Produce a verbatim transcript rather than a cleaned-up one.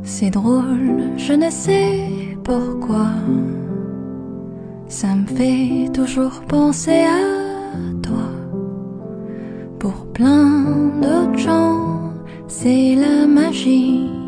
C'est drôle, je ne sais pourquoi. Ça me fait toujours penser à toi. Pour plein d'autres gens, c'est la magie.